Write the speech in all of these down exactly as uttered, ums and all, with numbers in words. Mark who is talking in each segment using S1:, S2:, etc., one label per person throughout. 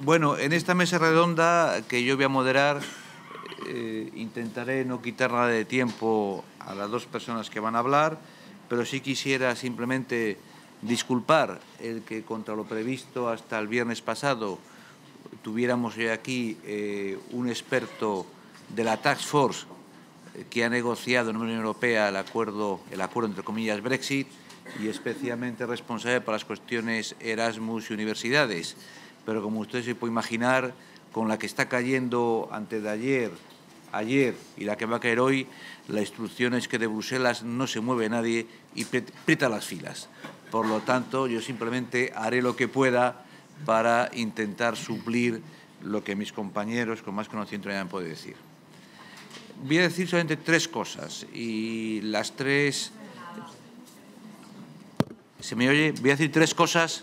S1: Bueno, en esta mesa redonda que yo voy a moderar, eh, intentaré no quitar nada de tiempo a las dos personas que van a hablar, pero sí quisiera simplemente disculpar el que contra lo previsto hasta el viernes pasado tuviéramos hoy aquí eh, un experto de la Task Force que ha negociado en la Unión Europea el acuerdo, el acuerdo entre comillas Brexit, y especialmente responsable para las cuestiones Erasmus y universidades. Pero como usted se puede imaginar, con la que está cayendo antes de ayer, ayer y la que va a caer hoy, la instrucción es que de Bruselas no se mueve nadie y aprieta las filas. Por lo tanto, yo simplemente haré lo que pueda para intentar suplir lo que mis compañeros con más conocimiento me han podido decir. Voy a decir solamente tres cosas y las tres... ¿Se me oye? Voy a decir tres cosas...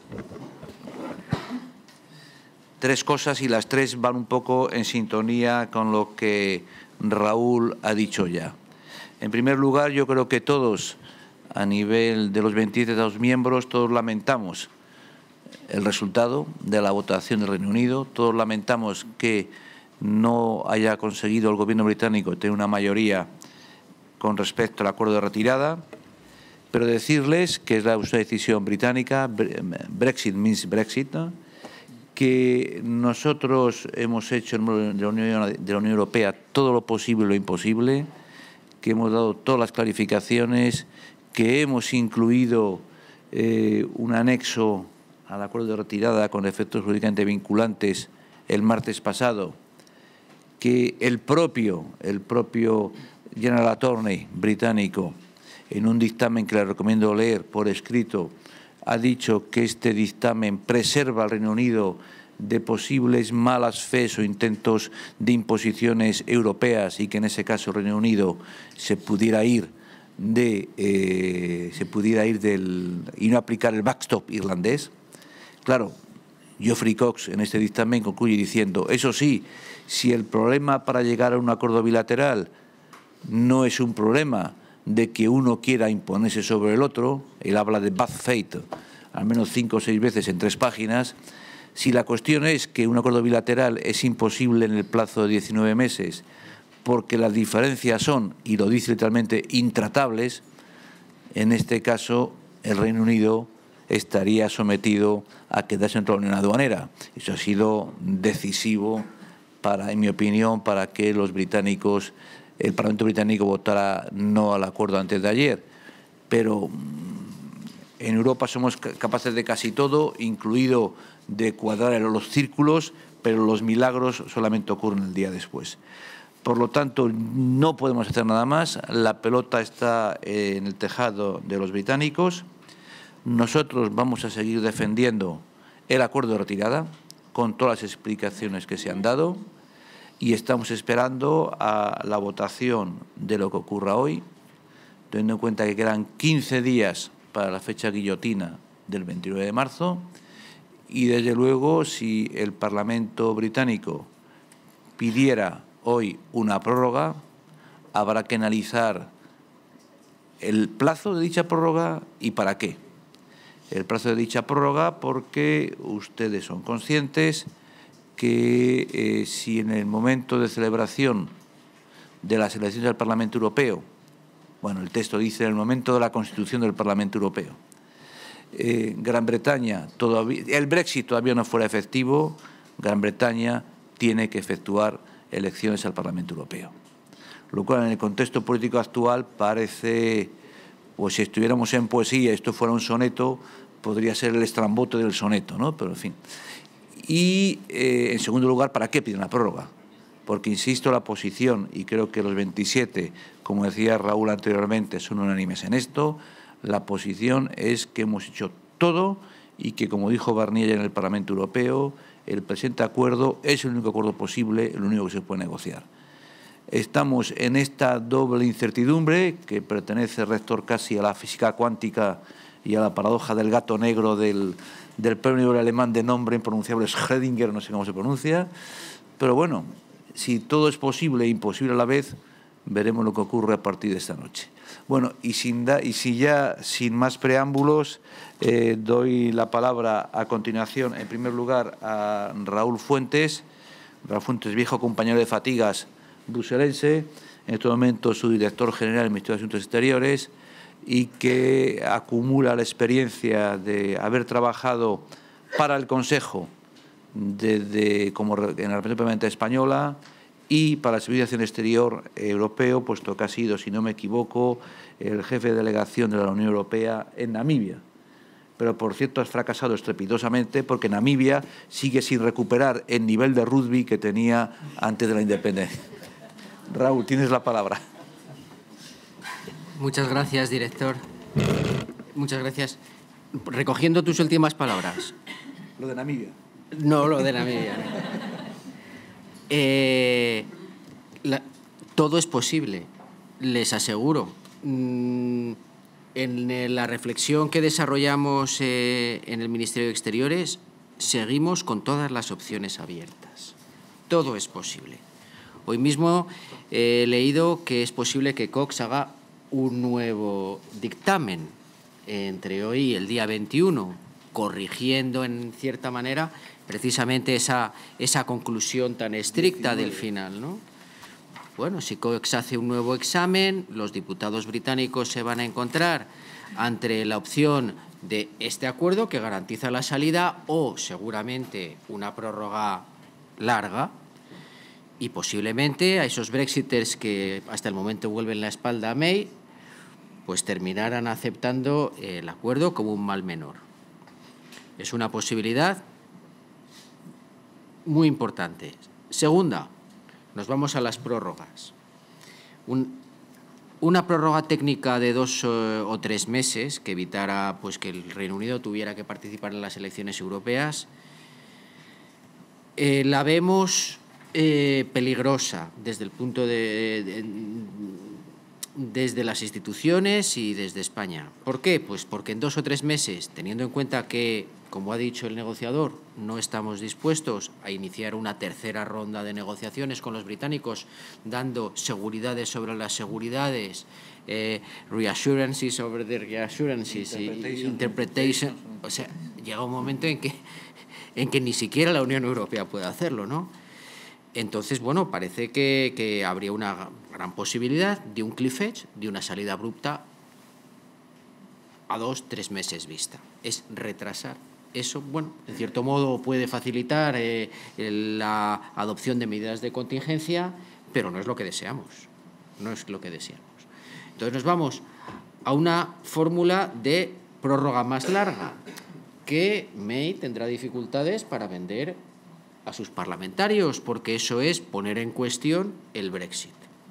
S1: Tres cosas y las tres van un poco en sintonía con lo que Raúl ha dicho ya. En primer lugar, yo creo que todos, a nivel de los veintisiete Estados miembros, todos lamentamos el resultado de la votación del Reino Unido, todos lamentamos que no haya conseguido el gobierno británico tener una mayoría con respecto al acuerdo de retirada, pero decirles que es la decisión británica, Brexit means Brexit, ¿no? Que nosotros hemos hecho de la, Unión, de la Unión Europea todo lo posible y lo imposible, que hemos dado todas las clarificaciones, que hemos incluido eh, un anexo al acuerdo de retirada con efectos jurídicamente vinculantes el martes pasado, que el propio, el propio General Attorney británico, en un dictamen que le recomiendo leer por escrito, ha dicho que este dictamen preserva al Reino Unido de posibles malas fes o intentos de imposiciones europeas y que en ese caso el Reino Unido se pudiera ir de eh, se pudiera ir del y no aplicar el backstop irlandés. Claro, Geoffrey Cox en este dictamen concluye diciendo, eso sí, si el problema para llegar a un acuerdo bilateral no es un problema de que uno quiera imponerse sobre el otro, él habla de bad faith al menos cinco o seis veces en tres páginas, si la cuestión es que un acuerdo bilateral es imposible en el plazo de diecinueve meses porque las diferencias son, y lo dice literalmente, intratables, en este caso el Reino Unido estaría sometido a quedarse dentro de la Unión Aduanera. Eso ha sido decisivo, para, en mi opinión, para que los británicos, el Parlamento británico votara no al acuerdo antes de ayer. Pero en Europa somos capaces de casi todo, incluido de cuadrar los círculos, pero los milagros solamente ocurren el día después. Por lo tanto, no podemos hacer nada más. La pelota está en el tejado de los británicos. Nosotros vamos a seguir defendiendo el acuerdo de retirada con todas las explicaciones que se han dado y estamos esperando a la votación de lo que ocurra hoy, teniendo en cuenta que quedan quince días para la fecha guillotina del veintinueve de marzo y, desde luego, si el Parlamento británico pidiera hoy una prórroga, habrá que analizar el plazo de dicha prórroga y para qué. El plazo de dicha prórroga porque ustedes son conscientes que eh, si en el momento de celebración de las elecciones del Parlamento Europeo, bueno, el texto dice en el momento de la constitución del Parlamento Europeo, eh, Gran Bretaña, todavía, el Brexit todavía no fuera efectivo, Gran Bretaña tiene que efectuar elecciones al Parlamento Europeo. Lo cual en el contexto político actual parece, pues si estuviéramos en poesía, esto fuera un soneto, podría ser el estrambote del soneto, ¿no? Pero en fin. Y, eh, en segundo lugar, ¿para qué piden la prórroga? Porque, insisto, la posición, y creo que los veintisiete, como decía Raúl anteriormente, son unánimes en esto, la posición es que hemos hecho todo y que, como dijo Barnier en el Parlamento Europeo, el presente acuerdo es el único acuerdo posible, el único que se puede negociar. Estamos en esta doble incertidumbre que pertenece, rector, casi a la física cuántica y a la paradoja del gato negro del, del premio Nobel alemán de nombre impronunciable Schrödinger, no sé cómo se pronuncia, pero bueno, si todo es posible e imposible a la vez, veremos lo que ocurre a partir de esta noche. Bueno, y, sin da, y si ya sin más preámbulos, eh, doy la palabra a continuación, en primer lugar, a Raúl Fuentes. Raúl Fuentes, viejo compañero de fatigas bruselense, en este momento su director general del Ministerio de Asuntos Exteriores, y que acumula la experiencia de haber trabajado para el Consejo desde, como en la representación permanente española y para el Servicio de Acción Exterior europeo, puesto que ha sido, si no me equivoco, el jefe de delegación de la Unión Europea en Namibia. Pero, por cierto, has fracasado estrepitosamente porque Namibia sigue sin recuperar el nivel de rugby que tenía antes de la independencia. Raúl, tienes la palabra.
S2: Muchas gracias, director. Muchas gracias. Recogiendo tus últimas palabras.
S1: Lo de Namibia.
S2: No, lo de Namibia. No. Eh, la, todo es posible, les aseguro. Mm, en la reflexión que desarrollamos eh, en el Ministerio de Exteriores, seguimos con todas las opciones abiertas. Todo es posible. Hoy mismo eh, he leído que es posible que Cox haga un nuevo dictamen entre hoy y el día veintiuno, corrigiendo en cierta manera precisamente esa, esa conclusión tan estricta del final, ¿no? Bueno, si Cox hace un nuevo examen, los diputados británicos se van a encontrar ante la opción de este acuerdo que garantiza la salida o seguramente una prórroga larga, y posiblemente a esos brexiters que hasta el momento vuelven la espalda a May, pues terminarán aceptando el acuerdo como un mal menor. Es una posibilidad muy importante. Segunda, nos vamos a las prórrogas. Un, una prórroga técnica de dos o, o tres meses que evitara pues, que el Reino Unido tuviera que participar en las elecciones europeas, eh, la vemos eh, peligrosa desde el punto de, de, desde las instituciones y desde España. ¿Por qué? Pues porque en dos o tres meses, teniendo en cuenta que, como ha dicho el negociador, no estamos dispuestos a iniciar una tercera ronda de negociaciones con los británicos, dando seguridades sobre las seguridades, eh, reassurances sobre the reassurances, interpretation, y interpretation. O sea, llega un momento en que, en que ni siquiera la Unión Europea puede hacerlo, ¿no? Entonces, bueno, parece que, que habría una gran posibilidad de un cliff edge, de una salida abrupta a dos, tres meses vista. Es retrasar. Eso, bueno, en cierto modo puede facilitar eh, la adopción de medidas de contingencia, pero no es lo que deseamos. No es lo que deseamos. Entonces nos vamos a una fórmula de prórroga más larga, que May tendrá dificultades para vender a sus parlamentarios, porque eso es poner en cuestión el Brexit.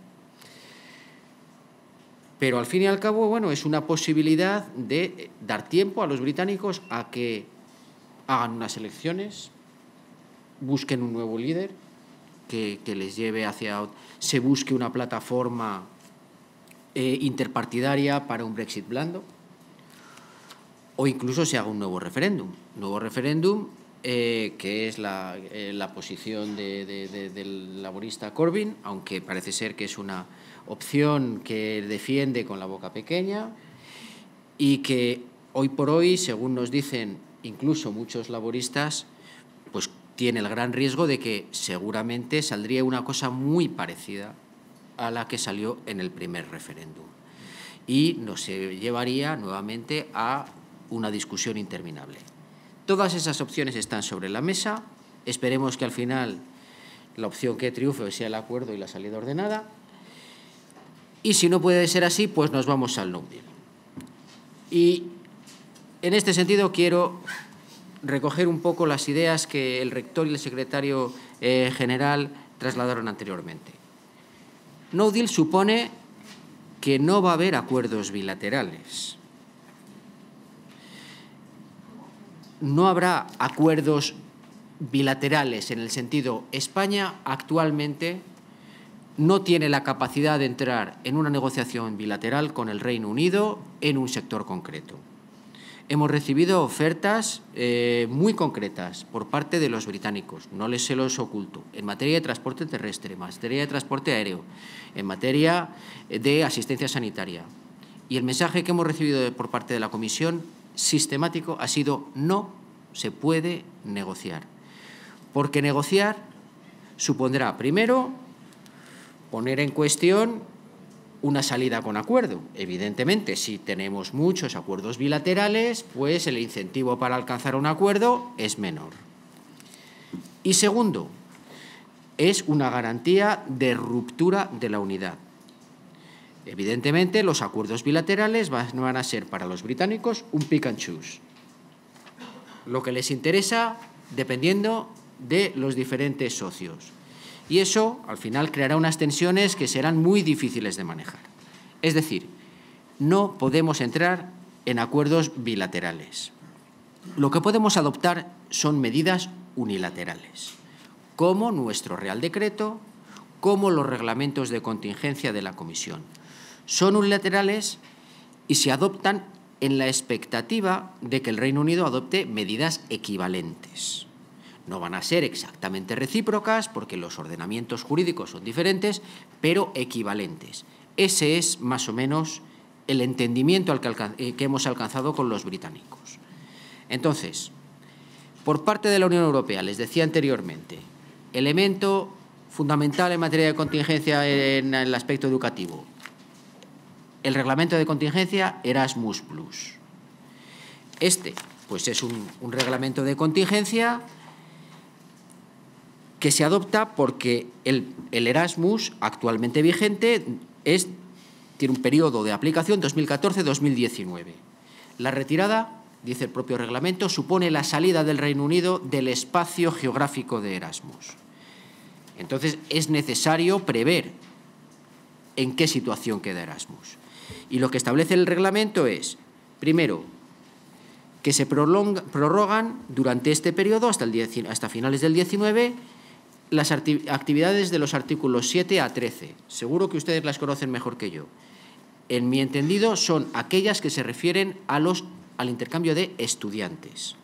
S2: Pero al fin y al cabo, bueno, es una posibilidad de dar tiempo a los británicos a que hagan unas elecciones, busquen un nuevo líder que, que les lleve hacia... se busque una plataforma eh, interpartidaria para un Brexit blando, o incluso se haga un nuevo referéndum. Nuevo referéndum eh, que es la, eh, la posición de, de, de, del laborista Corbyn, aunque parece ser que es una opción que defiende con la boca pequeña y que hoy por hoy, según nos dicen incluso muchos laboristas, pues tiene el gran riesgo de que seguramente saldría una cosa muy parecida a la que salió en el primer referéndum y nos llevaría nuevamente a una discusión interminable. Todas esas opciones están sobre la mesa. Esperemos que al final la opción que triunfe sea el acuerdo y la salida ordenada. Y si no puede ser así, pues nos vamos al no deal. Y en este sentido quiero recoger un poco las ideas que el rector y el secretario eh, general trasladaron anteriormente. No deal supone que no va a haber acuerdos bilaterales. No habrá acuerdos bilaterales en el sentido, España actualmente no tiene la capacidad de entrar en una negociación bilateral con el Reino Unido en un sector concreto. hemos recibido ofertas eh, muy concretas por parte de los británicos, no les se los oculto, en materia de transporte terrestre, en materia de transporte aéreo, en materia de asistencia sanitaria. Y el mensaje que hemos recibido por parte de la Comisión sistemático ha sido: no se puede negociar, porque negociar supondrá, primero, poner en cuestión una salida con acuerdo. Evidentemente, si tenemos muchos acuerdos bilaterales, pues el incentivo para alcanzar un acuerdo es menor. Y segundo, es una garantía de ruptura de la unidad. Evidentemente, los acuerdos bilaterales van a ser para los británicos un pick and choose, lo que les interesa dependiendo de los diferentes socios. Y eso, al final, creará unas tensiones que serán muy difíciles de manejar. Es decir, no podemos entrar en acuerdos bilaterales. Lo que podemos adoptar son medidas unilaterales, como nuestro Real Decreto, como los reglamentos de contingencia de la Comisión. Son unilaterales y se adoptan en la expectativa de que el Reino Unido adopte medidas equivalentes. No van a ser exactamente recíprocas porque los ordenamientos jurídicos son diferentes, pero equivalentes. Ese es más o menos el entendimiento al que, que hemos alcanzado con los británicos. Entonces, por parte de la Unión Europea, les decía anteriormente, elemento fundamental en materia de contingencia en el aspecto educativo, el reglamento de contingencia Erasmus plus. Este, pues es un, un reglamento de contingencia que se adopta porque el, el Erasmus actualmente vigente es, tiene un periodo de aplicación dos mil catorce a dos mil diecinueve. La retirada, dice el propio reglamento, supone la salida del Reino Unido del espacio geográfico de Erasmus. Entonces, es necesario prever en qué situación queda Erasmus. Y lo que establece el reglamento es, primero, que se prolonga, prorrogan durante este periodo, hasta, el, hasta finales del diecinueve, las actividades de los artículos siete a trece. Seguro que ustedes las conocen mejor que yo. En mi entendido, son aquellas que se refieren a los, al intercambio de estudiantes.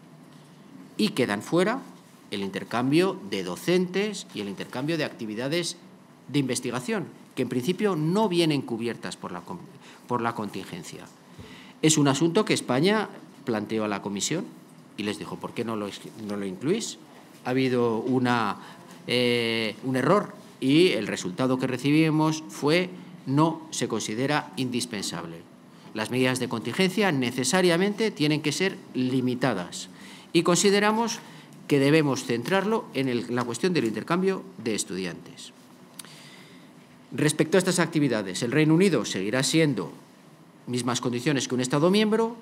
S2: Y quedan fuera el intercambio de docentes y el intercambio de actividades de investigación, que en principio no vienen cubiertas por la, por la contingencia. Es un asunto que España planteó a la Comisión y les dijo: ¿por qué no lo, no lo incluís? Ha habido una, eh, un error y el resultado que recibimos fue: no se considera indispensable. Las medidas de contingencia necesariamente tienen que ser limitadas y consideramos que debemos centrarlo en el, la cuestión del intercambio de estudiantes. Respecto a estas actividades, el Reino Unido seguirá siendo mismas condiciones que un Estado miembro,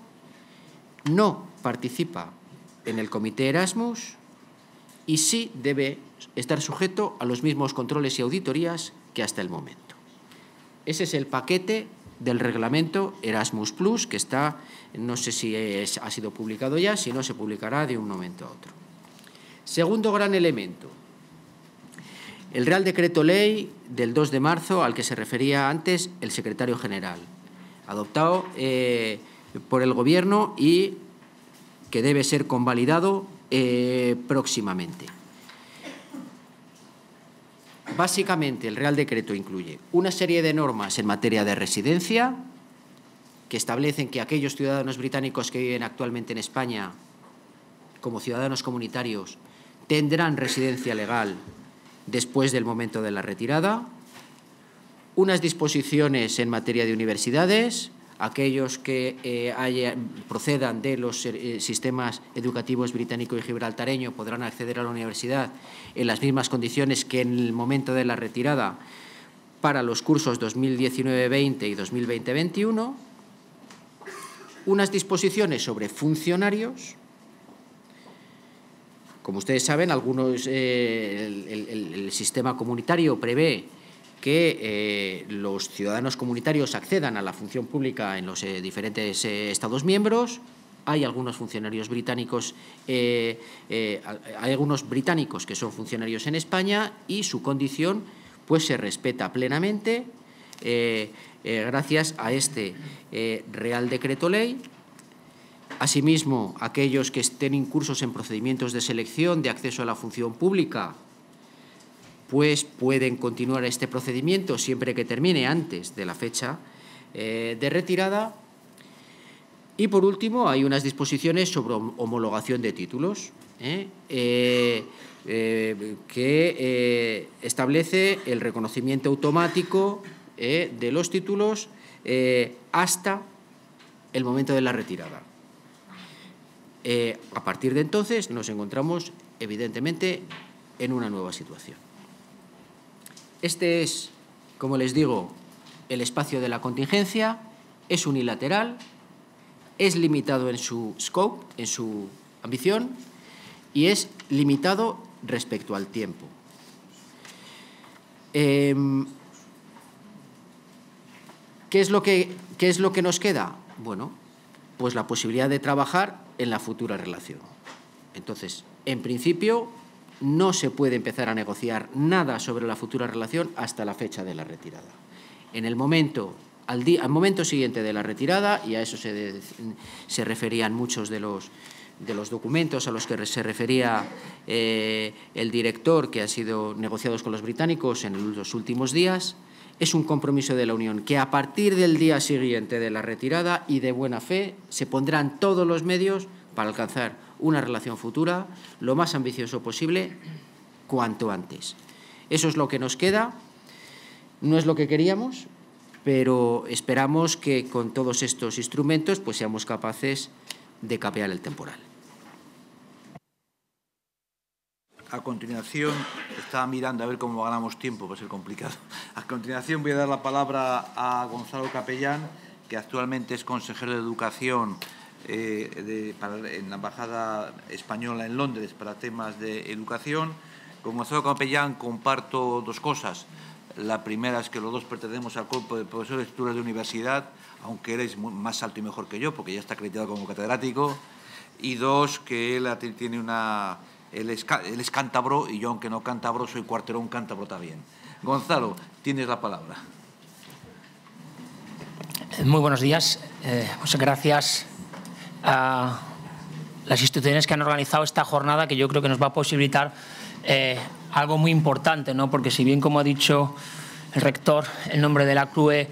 S2: no participa en el Comité Erasmus y sí debe estar sujeto a los mismos controles y auditorías que hasta el momento. Ese es el paquete del reglamento Erasmus plus, que está, no sé si es, ha sido publicado ya, si no se publicará de un momento a otro. Segundo gran elemento, el Real Decreto Ley del dos de marzo al que se refería antes el secretario general, adoptado eh, por el Gobierno y que debe ser convalidado eh, próximamente. Básicamente, el Real Decreto incluye una serie de normas en materia de residencia que establecen que aquellos ciudadanos británicos que viven actualmente en España como ciudadanos comunitarios tendrán residencia legal después del momento de la retirada, unas disposiciones en materia de universidades, aquellos que eh, haya, procedan de los eh, sistemas educativos británico y gibraltareño podrán acceder a la universidad en las mismas condiciones que en el momento de la retirada para los cursos dos mil diecinueve veinte y dos mil veinte veintiuno, unas disposiciones sobre funcionarios. Como ustedes saben, algunos, eh, el, el, el sistema comunitario prevé que eh, los ciudadanos comunitarios accedan a la función pública en los eh, diferentes eh, Estados miembros. Hay algunos funcionarios británicos, eh, eh, hay algunos británicos que son funcionarios en España y su condición pues se respeta plenamente eh, eh, gracias a este eh, Real Decreto Ley. Asimismo, aquellos que estén incursos en procedimientos de selección de acceso a la función pública, pues pueden continuar este procedimiento siempre que termine antes de la fecha eh, de retirada. Y, por último, hay unas disposiciones sobre homologación de títulos ¿eh? Eh, eh, que eh, establece el reconocimiento automático eh, de los títulos eh, hasta el momento de la retirada. Eh, a partir de entonces nos encontramos, evidentemente, en una nueva situación. Este es, como les digo, el espacio de la contingencia, es unilateral, es limitado en su scope, en su ambición, y es limitado respecto al tiempo. Eh, ¿qué es lo que, qué es lo que nos queda? Bueno, pues la posibilidad de trabajar en la futura relación. Entonces, en principio, no se puede empezar a negociar nada sobre la futura relación hasta la fecha de la retirada. En el momento, al, día, al momento siguiente de la retirada, y a eso se, de, se referían muchos de los, de los documentos a los que se refería eh, el director, que han sido negociados con los británicos en los últimos días, es un compromiso de la Unión que a partir del día siguiente de la retirada y de buena fe se pondrán todos los medios para alcanzar una relación futura lo más ambicioso posible cuanto antes. Eso es lo que nos queda, no es lo que queríamos, pero esperamos que con todos estos instrumentos pues seamos capaces de capear el temporal.
S1: A continuación, estaba mirando a ver cómo ganamos tiempo, va a ser complicado. A continuación voy a dar la palabra a Gonzalo Capellán, que actualmente es consejero de Educación eh, de, para, en la Embajada Española en Londres para temas de educación. Con Gonzalo Capellán comparto dos cosas. La primera es que los dos pertenecemos al cuerpo de profesores titulares de universidad, aunque él es más alto y mejor que yo, porque ya está acreditado como catedrático. Y dos, que él tiene una... Él es, él es cántabro y yo, aunque no cántabro, soy cuarterón cántabro también. Gonzalo, tienes la palabra.
S3: Muy buenos días. Eh, muchas gracias a las instituciones que han organizado esta jornada, que yo creo que nos va a posibilitar eh, algo muy importante, ¿no? Porque si bien, como ha dicho el rector, en nombre de la C R U E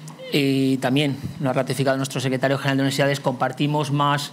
S3: y también lo ha ratificado nuestro secretario general de Universidades, compartimos más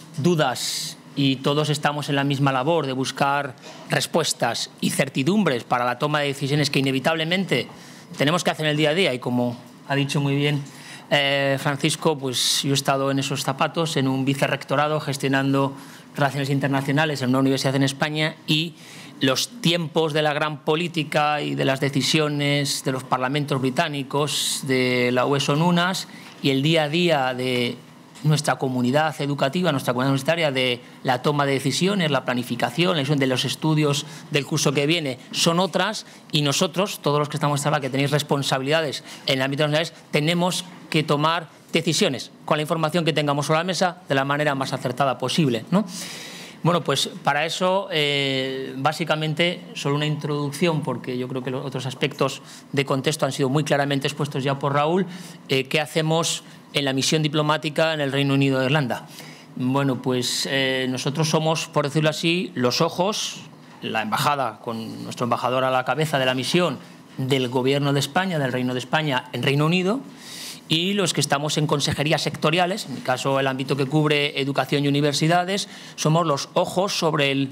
S3: dudas y todos estamos en la misma labor de buscar respuestas y certidumbres para la toma de decisiones que inevitablemente tenemos que hacer en el día a día. Y como ha dicho muy bien eh, Francisco, pues yo he estado en esos zapatos, en un vicerrectorado gestionando relaciones internacionales en una universidad en España, y los tiempos de la gran política y de las decisiones de los parlamentos británicos, de la U E son unas, y el día a día de nuestra comunidad educativa, nuestra comunidad universitaria, de la toma de decisiones, la planificación, la decisión de los estudios del curso que viene, son otras, y nosotros, todos los que estamos en esta sala, que tenéis responsabilidades en el ámbito de las universidades, tenemos que tomar decisiones con la información que tengamos sobre la mesa de la manera más acertada posible, ¿no? Bueno, pues para eso, eh, básicamente, solo una introducción, porque yo creo que los otros aspectos de contexto han sido muy claramente expuestos ya por Raúl. Eh, ¿Qué hacemos en la misión diplomática en el Reino Unido de Irlanda? Bueno, pues eh, nosotros somos, por decirlo así, los ojos, la embajada, con nuestro embajador a la cabeza de la misión, del Gobierno de España, del Reino de España en Reino Unido, y los que estamos en consejerías sectoriales, en mi caso el ámbito que cubre educación y universidades, somos los ojos sobre el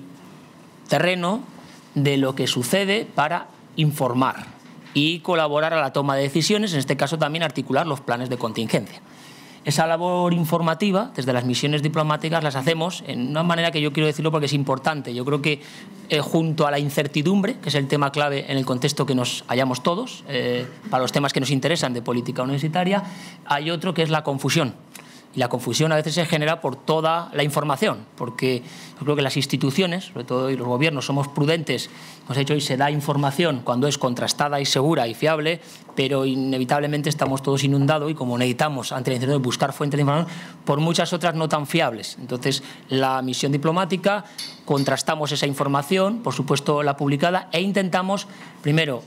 S3: terreno de lo que sucede para informar y colaborar a la toma de decisiones, en este caso también articular los planes de contingencia. Esa labor informativa, desde las misiones diplomáticas, las hacemos en una manera que yo quiero decirlo porque es importante. Yo creo que eh, junto a la incertidumbre, que es el tema clave en el contexto que nos hallamos todos, eh, para los temas que nos interesan de política universitaria, hay otro que es la confusión. Y la confusión a veces se genera por toda la información, porque yo creo que las instituciones, sobre todo y los gobiernos, somos prudentes. Hemos dicho hoy, se da información cuando es contrastada y segura y fiable, pero inevitablemente estamos todos inundados y como necesitamos, ante la incertidumbre, buscar fuentes de información, por muchas otras no tan fiables. Entonces, la misión diplomática, contrastamos esa información, por supuesto la publicada, e intentamos, primero,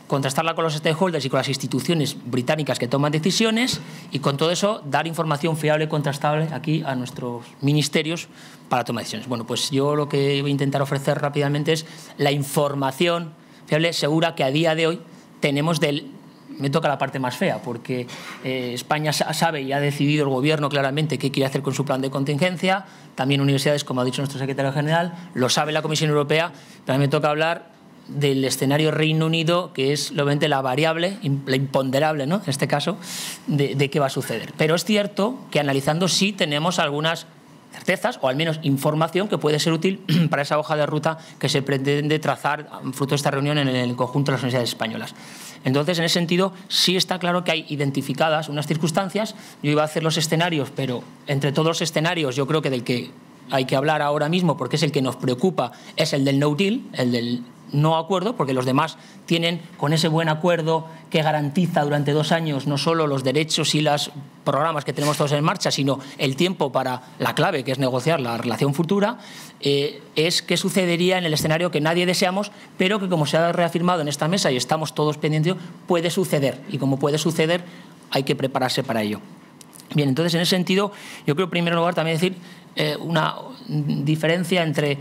S3: contrastarla con los stakeholders y con las instituciones británicas que toman decisiones y con todo eso dar información fiable y contrastable aquí a nuestros ministerios para tomar decisiones. Bueno, pues yo lo que voy a intentar ofrecer rápidamente es la información fiable, segura que a día de hoy tenemos del... Me toca la parte más fea, porque eh, España sabe y ha decidido el Gobierno claramente qué quiere hacer con su plan de contingencia, también universidades, como ha dicho nuestro secretario general, lo sabe la Comisión Europea, pero a mí me toca hablar del escenario Reino Unido, que es obviamente la variable, la imponderable, ¿no?, en este caso, de, de qué va a suceder. Pero es cierto que analizando sí tenemos algunas certezas o al menos información que puede ser útil para esa hoja de ruta que se pretende trazar fruto de esta reunión en el conjunto de las universidades españolas. Entonces, en ese sentido, sí está claro que hay identificadas unas circunstancias. Yo iba a hacer los escenarios, pero entre todos los escenarios yo creo que del que hay que hablar ahora mismo, porque es el que nos preocupa, es el del no deal, el del no acuerdo, porque los demás tienen, con ese buen acuerdo que garantiza durante dos años no solo los derechos y los programas que tenemos todos en marcha, sino el tiempo para la clave, que es negociar la relación futura, eh, es qué sucedería en el escenario que nadie deseamos, pero que, como se ha reafirmado en esta mesa y estamos todos pendientes, puede suceder. Y como puede suceder, hay que prepararse para ello. Bien, entonces, en ese sentido, yo creo, en primer lugar, también decir eh, una diferencia entre...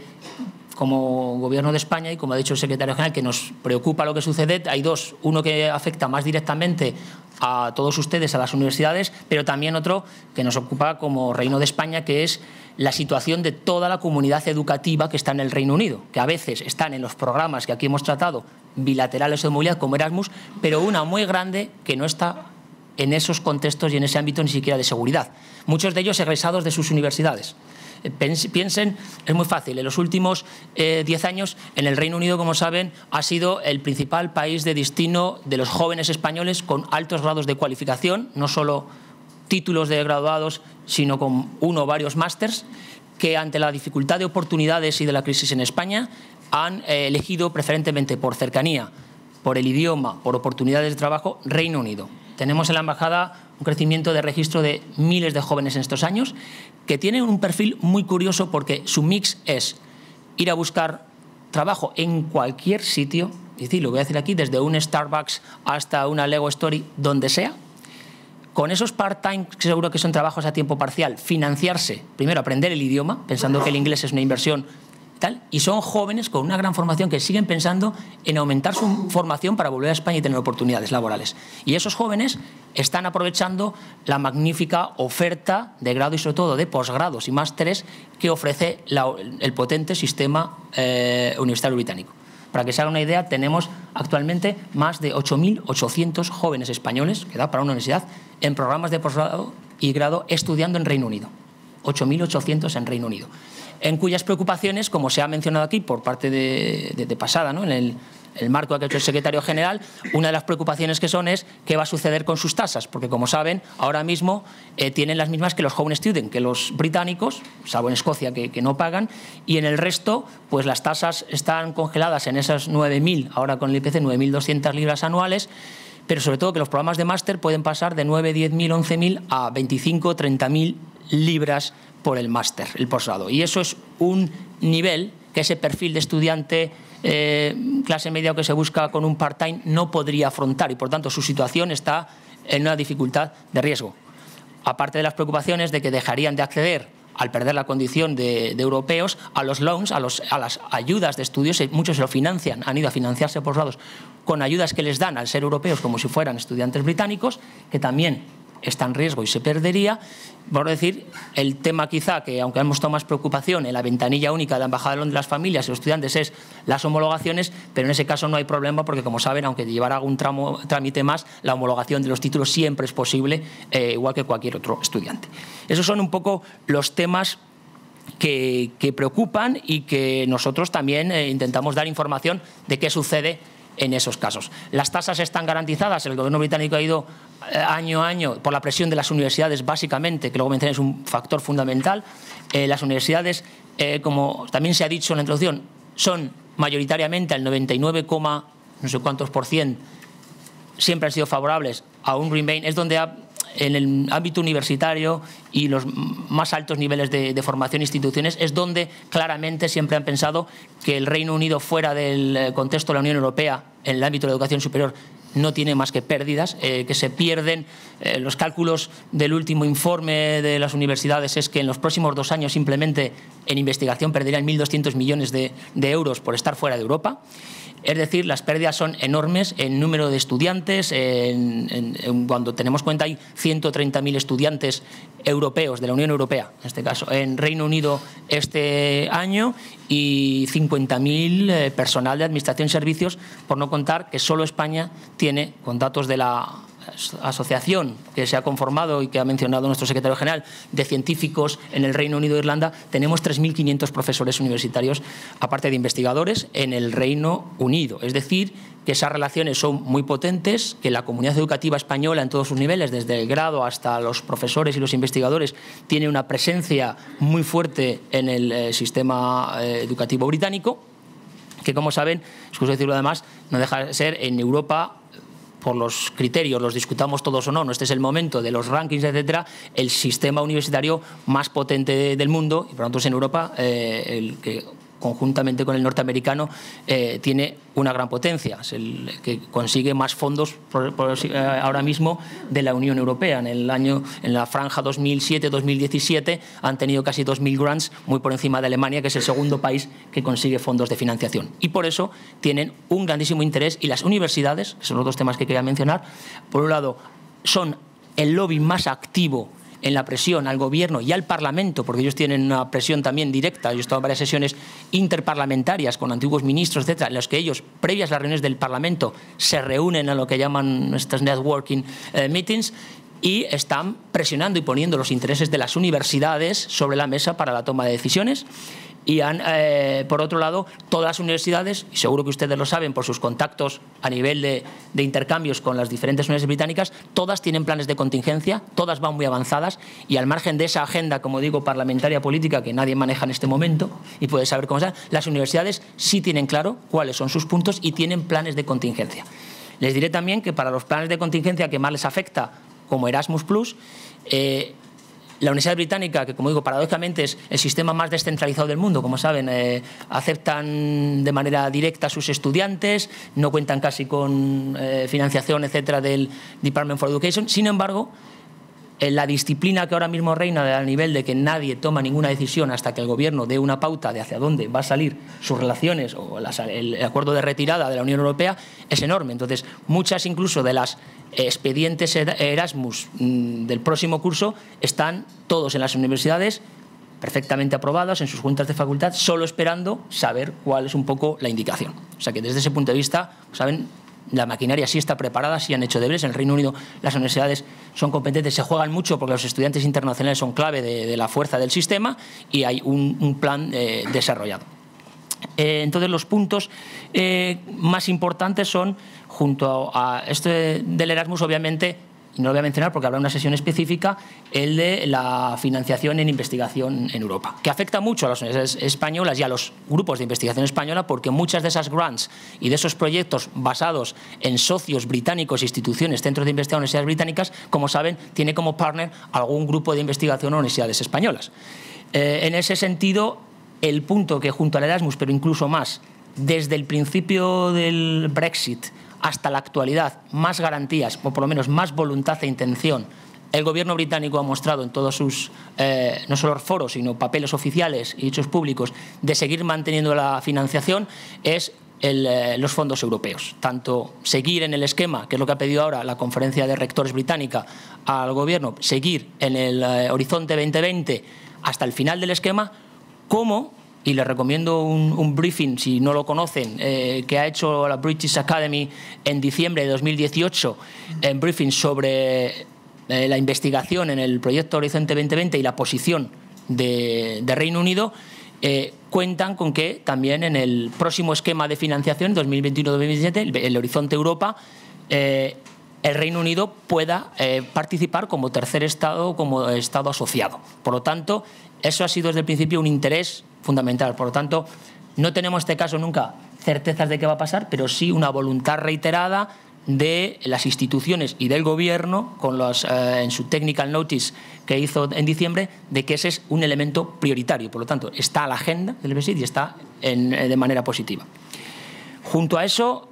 S3: como Gobierno de España y, como ha dicho el secretario general, que nos preocupa lo que sucede. Hay dos, uno que afecta más directamente a todos ustedes, a las universidades, pero también otro que nos ocupa como Reino de España, que es la situación de toda la comunidad educativa que está en el Reino Unido, que a veces están en los programas que aquí hemos tratado, bilaterales o de movilidad, como Erasmus, pero una muy grande que no está en esos contextos y en ese ámbito ni siquiera de seguridad. Muchos de ellos egresados de sus universidades. Piensen, es muy fácil, en los últimos eh, diez años en el Reino Unido, como saben, ha sido el principal país de destino de los jóvenes españoles con altos grados de cualificación, no solo títulos de graduados, sino con uno o varios másters, que ante la dificultad de oportunidades y de la crisis en España han eh, elegido preferentemente por cercanía, por el idioma, por oportunidades de trabajo, Reino Unido. Tenemos en la embajada un crecimiento de registro de miles de jóvenes en estos años que tienen un perfil muy curioso porque su mix es ir a buscar trabajo en cualquier sitio, es decir, lo voy a decir aquí, desde un Starbucks hasta una Lego Story, donde sea, con esos part-time, que seguro que son trabajos a tiempo parcial, financiarse, primero aprender el idioma, pensando que el inglés es una inversión, tal, y son jóvenes con una gran formación que siguen pensando en aumentar su formación para volver a España y tener oportunidades laborales. Y esos jóvenes están aprovechando la magnífica oferta de grado y sobre todo de posgrados y másteres que ofrece la, el potente sistema eh, universitario británico. Para que se haga una idea, tenemos actualmente más de ocho mil ochocientos jóvenes españoles, que da para una universidad, en programas de posgrado y grado estudiando en Reino Unido. ocho mil ochocientos en Reino Unido. En cuyas preocupaciones, como se ha mencionado aquí por parte de, de, de pasada, ¿no?, en el, el marco que ha hecho el secretario general, una de las preocupaciones que son es qué va a suceder con sus tasas, porque, como saben, ahora mismo eh, tienen las mismas que los home student, que los británicos, salvo en Escocia, que, que no pagan, y en el resto, pues las tasas están congeladas en esas nueve mil, ahora con el I P C, nueve mil doscientas libras anuales, pero sobre todo que los programas de máster pueden pasar de nueve, diez mil, once mil a veinticinco, treinta mil libras por el máster, el posgrado. Y eso es un nivel que ese perfil de estudiante eh, clase media o que se busca con un part-time no podría afrontar y, por tanto, su situación está en una dificultad de riesgo. Aparte de las preocupaciones de que dejarían de acceder, al perder la condición de, de europeos, a los loans, a, los, a las ayudas de estudios. Muchos se lo financian, han ido a financiarse posgrados con ayudas que les dan al ser europeos como si fueran estudiantes británicos, que también está en riesgo y se perdería. Por decir, el tema quizá que, aunque hemos tomado más preocupación en la ventanilla única de la Embajada de Londres de las familias y los estudiantes, es las homologaciones, pero en ese caso no hay problema porque, como saben, aunque llevara algún tramo, trámite más, la homologación de los títulos siempre es posible, eh, igual que cualquier otro estudiante. Esos son un poco los temas que, que preocupan y que nosotros también eh, intentamos dar información de qué sucede en esos casos. Las tasas están garantizadas. El Gobierno británico ha ido eh, año a año por la presión de las universidades, básicamente, que luego mencioné es un factor fundamental. Eh, las universidades, eh, como también se ha dicho en la introducción, son mayoritariamente al noventa y nueve, no sé cuántos por cien, siempre han sido favorables a un Remain. Es donde ha, en el ámbito universitario y los más altos niveles de, de formación e instituciones es donde claramente siempre han pensado que el Reino Unido fuera del contexto de la Unión Europea en el ámbito de la educación superior no tiene más que pérdidas, eh, que se pierden. Eh, los cálculos del último informe de las universidades es que en los próximos dos años simplemente en investigación perderían mil doscientos millones de, de euros por estar fuera de Europa. Es decir, las pérdidas son enormes en número de estudiantes. En, en, en, cuando tenemos cuenta, hay ciento treinta mil estudiantes europeos, de la Unión Europea, en este caso, en Reino Unido este año y cincuenta mil eh, personal de Administración y Servicios, por no contar que solo España tiene, con datos de la asociación que se ha conformado y que ha mencionado nuestro secretario general de científicos en el Reino Unido e Irlanda, tenemos tres mil quinientos profesores universitarios, aparte de investigadores, en el Reino Unido. Es decir, que esas relaciones son muy potentes, que la comunidad educativa española en todos sus niveles, desde el grado hasta los profesores y los investigadores, tiene una presencia muy fuerte en el eh, sistema eh, educativo británico, que, como saben, excuso decirlo además, no deja de ser en Europa, por los criterios, los discutamos todos o no, no este es el momento de los rankings, etcétera, el sistema universitario más potente del mundo, y por lo tanto es en Europa eh, el que conjuntamente con el norteamericano eh, tiene una gran potencia, es el que consigue más fondos por, por, eh, ahora mismo de la Unión Europea. En el año, en la franja dos mil siete dos mil diecisiete han tenido casi dos mil grants, muy por encima de Alemania, que es el segundo país que consigue fondos de financiación. Y por eso tienen un grandísimo interés, y las universidades, esos son los dos temas que quería mencionar, por un lado son el lobby más activo en la presión al gobierno y al Parlamento, porque ellos tienen una presión también directa. Yo he estado en varias sesiones interparlamentarias con antiguos ministros, etcétera, en las que ellos, previas a las reuniones del Parlamento, se reúnen a lo que llaman estas networking eh, meetings y están presionando y poniendo los intereses de las universidades sobre la mesa para la toma de decisiones. Y han, eh, por otro lado, todas las universidades, y seguro que ustedes lo saben por sus contactos a nivel de, de intercambios con las diferentes universidades británicas, todas tienen planes de contingencia, todas van muy avanzadas, y al margen de esa agenda, como digo, parlamentaria política que nadie maneja en este momento y puede saber cómo está, las universidades sí tienen claro cuáles son sus puntos y tienen planes de contingencia. Les diré también que para los planes de contingencia que más les afecta, como Erasmus plus, eh, la Universidad Británica, que como digo, paradójicamente es el sistema más descentralizado del mundo, como saben, eh, aceptan de manera directa a sus estudiantes, no cuentan casi con eh, financiación, etcétera, del Department for Education. Sin embargo, eh, la disciplina que ahora mismo reina a nivel de que nadie toma ninguna decisión hasta que el gobierno dé una pauta de hacia dónde va a salir sus relaciones o las, el acuerdo de retirada de la Unión Europea es enorme. Entonces, muchas incluso de las expedientes Erasmus del próximo curso están todos en las universidades perfectamente aprobados en sus juntas de facultad, solo esperando saber cuál es un poco la indicación. O sea que desde ese punto de vista, saben, la maquinaria sí está preparada, sí han hecho deberes. En el Reino Unido las universidades son competentes, se juegan mucho porque los estudiantes internacionales son clave de, de la fuerza del sistema y hay un, un plan eh, desarrollado. Eh, entonces los puntos eh, más importantes son, junto a esto del Erasmus, obviamente, y no lo voy a mencionar porque habrá una sesión específica, el de la financiación en investigación en Europa, que afecta mucho a las universidades españolas y a los grupos de investigación española, porque muchas de esas grants y de esos proyectos basados en socios británicos, instituciones, centros de investigación, universidades británicas, como saben, tiene como partner algún grupo de investigación o universidades españolas. Eh, en ese sentido, el punto que junto al Erasmus, pero incluso más, desde el principio del Brexit hasta la actualidad, más garantías, o por lo menos más voluntad e intención, el gobierno británico ha mostrado en todos sus, eh, no solo foros, sino papeles oficiales y hechos públicos, de seguir manteniendo la financiación, es el, eh, los fondos europeos. Tanto seguir en el esquema, que es lo que ha pedido ahora la Conferencia de Rectores británica al gobierno, seguir en el eh, horizonte veinte veinte hasta el final del esquema, como, y les recomiendo un, un briefing, si no lo conocen, eh, que ha hecho la British Academy en diciembre de dos mil dieciocho, en briefing sobre eh, la investigación en el proyecto Horizonte veinte veinte y la posición de, de Reino Unido, eh, cuentan con que también en el próximo esquema de financiación, dos mil veintiuno dos mil veintisiete, el, el Horizonte Europa, eh, el Reino Unido pueda eh, participar como tercer Estado, como Estado asociado. Por lo tanto, eso ha sido desde el principio un interés fundamental. Por lo tanto, no tenemos en este caso nunca certezas de qué va a pasar, pero sí una voluntad reiterada de las instituciones y del gobierno con los, eh, en su technical notice que hizo en diciembre, de que ese es un elemento prioritario. Por lo tanto, está a la agenda del Brexit y está en, de manera positiva. Junto a eso,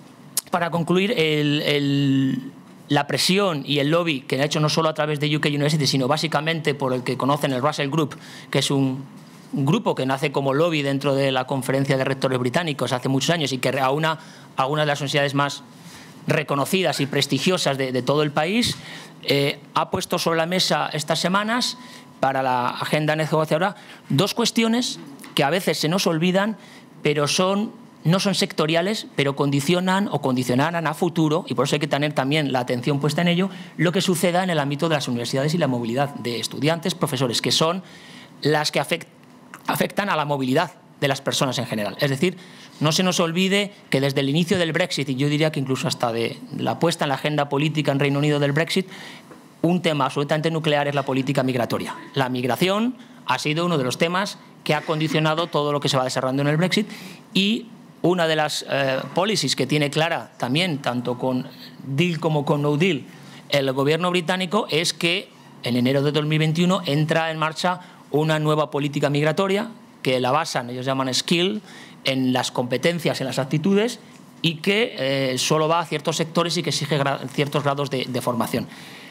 S3: para concluir, el, el, la presión y el lobby que ha hecho no solo a través de U K University, sino básicamente por el que conocen el Russell Group, que es un un grupo que nace como lobby dentro de la Conferencia de Rectores Británicos hace muchos años y que aúna a una de las universidades más reconocidas y prestigiosas de, de todo el país, eh, ha puesto sobre la mesa estas semanas para la agenda negociadora dos cuestiones que a veces se nos olvidan, pero son, no son sectoriales, pero condicionan o condicionarán a futuro, y por eso hay que tener también la atención puesta en ello, lo que suceda en el ámbito de las universidades y la movilidad de estudiantes, profesores, que son las que afectan afectan a la movilidad de las personas en general. Es decir, no se nos olvide que desde el inicio del Brexit, y yo diría que incluso hasta de la puesta en la agenda política en Reino Unido del Brexit, un tema absolutamente nuclear es la política migratoria. La migración ha sido uno de los temas que ha condicionado todo lo que se va desarrollando en el Brexit, y una de las eh, policies que tiene clara también, tanto con deal como con no deal, el gobierno británico, es que en enero de dos mil veintiuno entra en marcha una nueva política migratoria que la basan, ellos llaman skill, en las competencias, en las actitudes, y que eh, solo va a ciertos sectores y que exige gra ciertos grados de, de formación.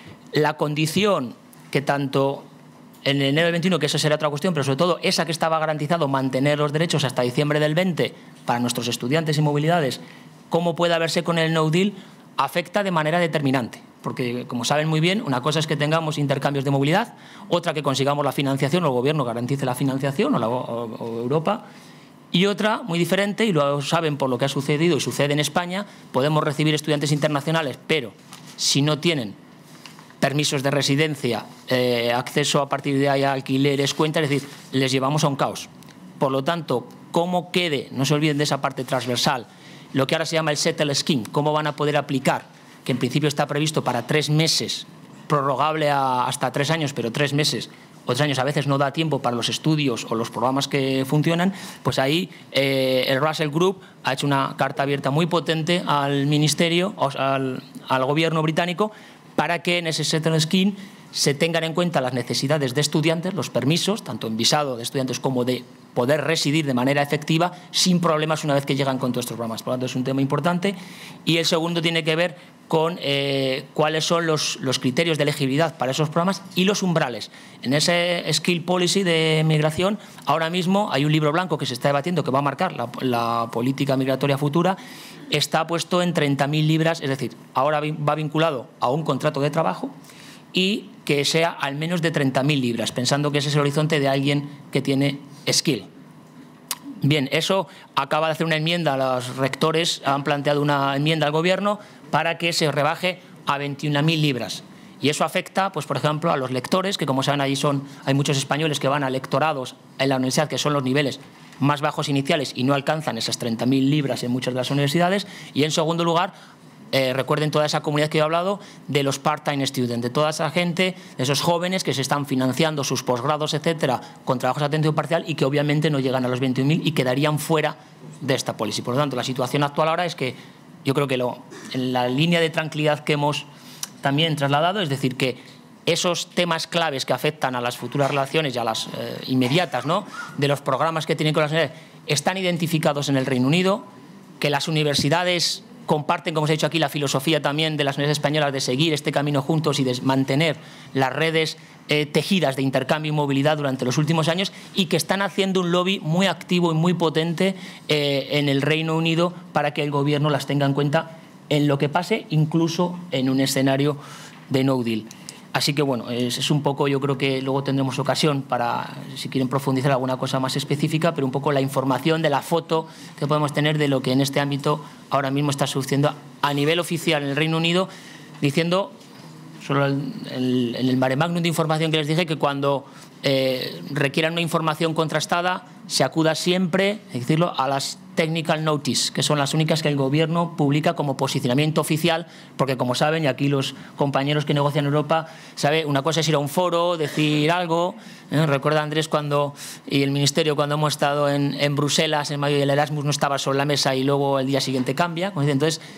S3: La condición que tanto en enero del veintiuno, que eso será otra cuestión, pero sobre todo esa que estaba garantizado mantener los derechos hasta diciembre del veinte para nuestros estudiantes y movilidades, cómo puede verse con el no deal, afecta de manera determinante. Porque, como saben muy bien, una cosa es que tengamos intercambios de movilidad, otra que consigamos la financiación o el gobierno garantice la financiación o, la, o, o Europa, y otra muy diferente, y lo saben por lo que ha sucedido y sucede en España, podemos recibir estudiantes internacionales, pero si no tienen permisos de residencia, eh, acceso a partir de ahí a alquileres, cuentas, es decir, les llevamos a un caos. Por lo tanto, cómo quede, no se olviden de esa parte transversal, lo que ahora se llama el Settle Scheme, cómo van a poder aplicar, que en principio está previsto para tres meses, prorrogable a hasta tres años, pero tres meses o tres años a veces no da tiempo para los estudios o los programas que funcionan, pues ahí eh, el Russell Group ha hecho una carta abierta muy potente al Ministerio, al, al Gobierno británico, para que en ese Settle Scheme se tengan en cuenta las necesidades de estudiantes, los permisos, tanto en visado de estudiantes como de poder residir de manera efectiva sin problemas una vez que llegan con todos estos programas. Por lo tanto, es un tema importante. Y el segundo tiene que ver con eh, cuáles son los, los criterios de elegibilidad para esos programas y los umbrales. En ese Skill Policy de migración, ahora mismo hay un libro blanco que se está debatiendo que va a marcar la, la política migratoria futura. Está puesto en treinta mil libras, es decir, ahora va vinculado a un contrato de trabajo y que sea al menos de treinta mil libras, pensando que ese es el horizonte de alguien que tiene skill. Bien, eso acaba de hacer una enmienda, los rectores han planteado una enmienda al Gobierno para que se rebaje a veintiuna mil libras. Y eso afecta, pues por ejemplo, a los lectores, que como saben, ahí son, hay muchos españoles que van a lectorados en la universidad, que son los niveles más bajos iniciales y no alcanzan esas treinta mil libras en muchas de las universidades. Y en segundo lugar, Eh, recuerden toda esa comunidad que yo he hablado de los part-time students, de toda esa gente, de esos jóvenes que se están financiando sus posgrados, etcétera, con trabajos a tiempo parcial y que obviamente no llegan a los veintiún mil y quedarían fuera de esta policy. Por lo tanto, la situación actual ahora es que yo creo que lo, en la línea de tranquilidad que hemos también trasladado, es decir, que esos temas claves que afectan a las futuras relaciones y a las eh, inmediatas, ¿no?, de los programas que tienen con las universidades, están identificados en el Reino Unido, que las universidades comparten, como os he dicho aquí, la filosofía también de las universidades españolas de seguir este camino juntos y de mantener las redes eh, tejidas de intercambio y movilidad durante los últimos años, y que están haciendo un lobby muy activo y muy potente eh, en el Reino Unido para que el Gobierno las tenga en cuenta en lo que pase, incluso en un escenario de no deal. Así que, bueno, es, es un poco, yo creo que luego tendremos ocasión para, si quieren profundizar alguna cosa más específica, pero un poco la información de la foto que podemos tener de lo que en este ámbito ahora mismo está sucediendo a nivel oficial en el Reino Unido, diciendo, solo en el, el, el mare magnum de información que les dije, que cuando eh, requieran una información contrastada se acuda siempre, hay que decirlo, a las technical notice, que son las únicas que el Gobierno publica como posicionamiento oficial, porque como saben, y aquí los compañeros que negocian en Europa, sabe, una cosa es ir a un foro, decir algo, ¿eh? Recuerda Andrés cuando, y el Ministerio cuando hemos estado en, en Bruselas en mayo y el Erasmus no estaba sobre la mesa y luego el día siguiente cambia. Entonces,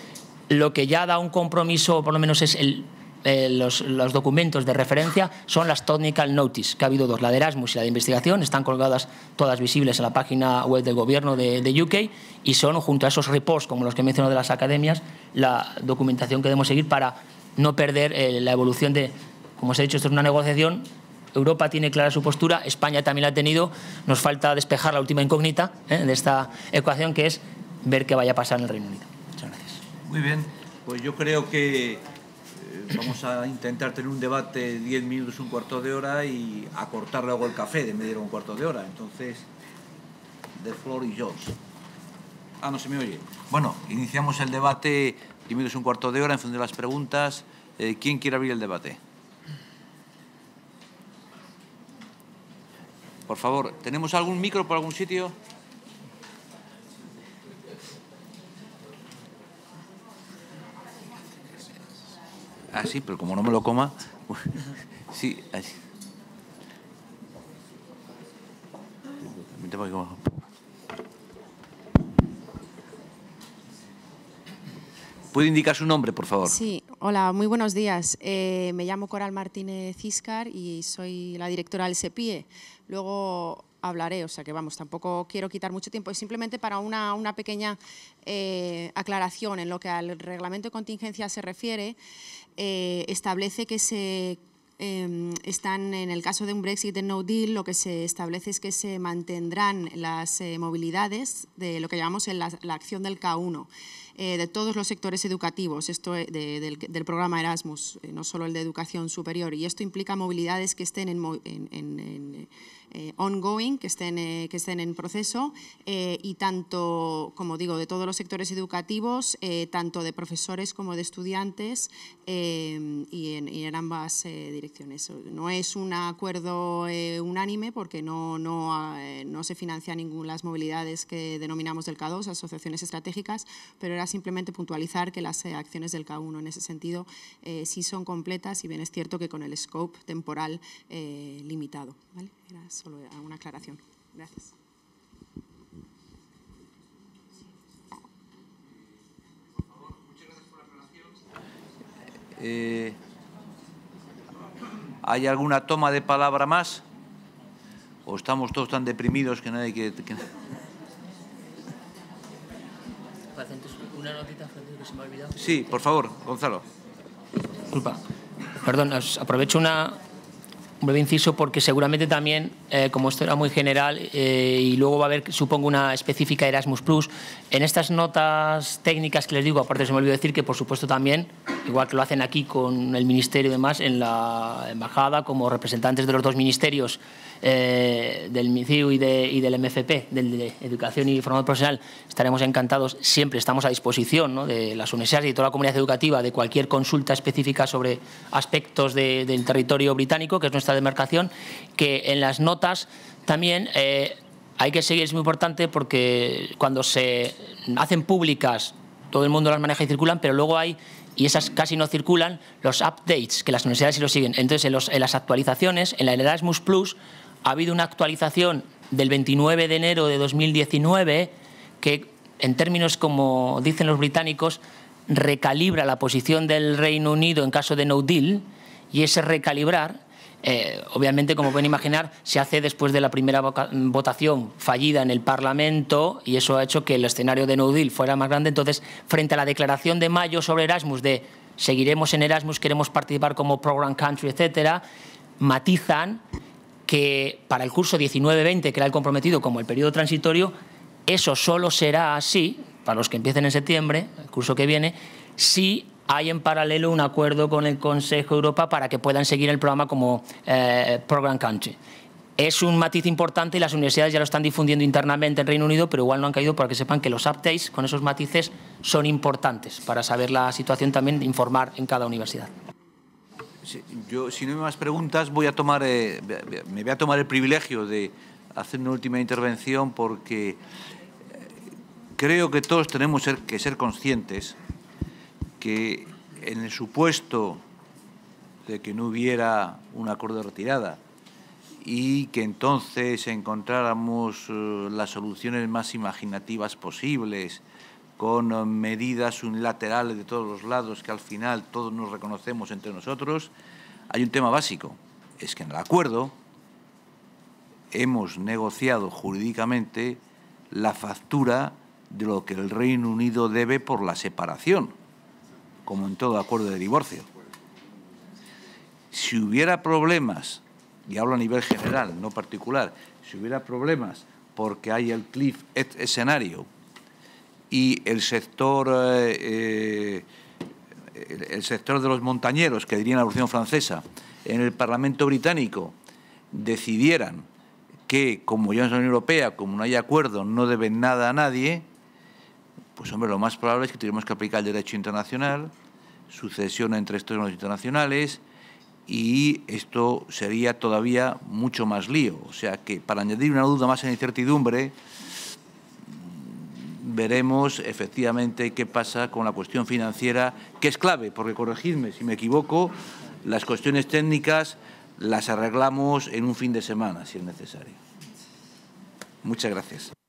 S3: lo que ya da un compromiso, por lo menos es el, eh, los, los documentos de referencia, son las Technical Notice, que ha habido dos, la de Erasmus y la de investigación, están colgadas todas visibles en la página web del gobierno de, de U K y son, junto a esos reports, como los que he mencionado de las academias, la documentación que debemos seguir para no perder eh, la evolución de, como os he dicho, esto es una negociación. Europa tiene clara su postura, España también la ha tenido, nos falta despejar la última incógnita ¿eh? de esta ecuación, que es ver qué vaya a pasar en el Reino Unido. Muchas gracias.
S1: Muy bien, pues yo creo que eh, vamos a intentar tener un debate diez minutos, un cuarto de hora y acortar luego el café de media hora, un cuarto de hora. Entonces, the floor is yours. Ah, no se me oye. Bueno, iniciamos el debate, diez minutos, un cuarto de hora, en función de las preguntas. Eh, ¿Quién quiere abrir el debate? Por favor, ¿tenemos algún micro por algún sitio? Ah, sí, pero como no me lo coma... Sí, así. ¿Puede indicar su nombre, por favor?
S4: Sí, hola, muy buenos días. Eh, me llamo Coral Martínez Iscar y soy la directora del SEPIE. Luego hablaré, o sea que vamos, tampoco quiero quitar mucho tiempo, es simplemente para una, una pequeña eh, aclaración en lo que al reglamento de contingencia se refiere. Eh, establece que se eh, están, en el caso de un Brexit de no deal, lo que se establece es que se mantendrán las eh, movilidades de lo que llamamos en la, la acción del K uno. Eh, de todos los sectores educativos, esto de, del, del programa Erasmus, eh, no solo el de educación superior, y esto implica movilidades que estén en, en, en, en eh, ongoing, que estén, eh, que estén en proceso, eh, y tanto, como digo, de todos los sectores educativos, eh, tanto de profesores como de estudiantes, eh, y, en, y en ambas eh, direcciones. No es un acuerdo eh, unánime porque no, no, eh, no se financian ninguna las movilidades que denominamos del K dos, asociaciones estratégicas, pero era simplemente puntualizar que las eh, acciones del K uno en ese sentido eh, sí son completas, y bien es cierto que con el scope temporal eh, limitado, ¿vale? Era solo una aclaración. Gracias.
S1: Eh, ¿Hay alguna toma de palabra más? ¿O estamos todos tan deprimidos que nadie quiere...? Que...
S3: Una notita, que se me ha olvidado.
S1: Sí, por favor, Gonzalo.
S3: Disculpa. Perdón, aprovecho una, un breve inciso porque seguramente también, eh, como esto era muy general, eh, y luego va a haber, supongo, una específica Erasmus Plus, en estas notas técnicas que les digo, aparte se me olvidó decir que, por supuesto, también, igual que lo hacen aquí con el Ministerio y demás, en la Embajada, como representantes de los dos ministerios, Eh, del M I C I U y, de, y del M F P, del de Educación y Formación Profesional, estaremos encantados, siempre estamos a disposición, ¿no?, de las universidades y de toda la comunidad educativa, de cualquier consulta específica sobre aspectos de, del territorio británico, que es nuestra demarcación, que en las notas también eh, hay que seguir, es muy importante, porque cuando se hacen públicas todo el mundo las maneja y circulan, pero luego hay, y esas casi no circulan, los updates, que las universidades sí lo siguen. Entonces, en, los, en las actualizaciones, en la Erasmus Plus, ha habido una actualización del veintinueve de enero de dos mil diecinueve que, en términos, como dicen los británicos, recalibra la posición del Reino Unido en caso de no deal, y ese recalibrar, eh, obviamente, como pueden imaginar, se hace después de la primera votación fallida en el Parlamento, y eso ha hecho que el escenario de no deal fuera más grande. Entonces, frente a la declaración de mayo sobre Erasmus de seguiremos en Erasmus, queremos participar como program country, etcétera, matizan que para el curso diecinueve veinte, que era el comprometido como el periodo transitorio, eso solo será así, para los que empiecen en septiembre, el curso que viene, si hay en paralelo un acuerdo con el Consejo de Europa para que puedan seguir el programa como eh, Program Country. Es un matiz importante y las universidades ya lo están difundiendo internamente en Reino Unido, pero igual no han caído, para que sepan que los updates con esos matices son importantes para saber la situación, también de informar en cada universidad.
S1: Sí, yo, si no hay más preguntas, voy a tomar, eh, me voy a tomar el privilegio de hacer una última intervención, porque eh, creo que todos tenemos ser, que ser conscientes que, en el supuesto de que no hubiera un acuerdo de retirada y que entonces encontráramos uh, las soluciones más imaginativas posibles, con medidas unilaterales de todos los lados que al final todos nos reconocemos entre nosotros, hay un tema básico, es que en el acuerdo hemos negociado jurídicamente la factura de lo que el Reino Unido debe por la separación, como en todo acuerdo de divorcio. Si hubiera problemas, y hablo a nivel general, no particular, si hubiera problemas porque hay el cliff escenario y el sector, eh, eh, el sector de los montañeros, que diría la Revolución Francesa, en el Parlamento británico decidieran que, como ya en la Unión Europea, como no hay acuerdo, no deben nada a nadie, pues hombre, lo más probable es que tengamos que aplicar el derecho internacional, sucesión entre estos internacionales, y esto sería todavía mucho más lío. O sea que, para añadir una duda más en incertidumbre, veremos efectivamente qué pasa con la cuestión financiera, que es clave, porque, corregidme si me equivoco, las cuestiones técnicas las arreglamos en un fin de semana, si es necesario. Muchas gracias.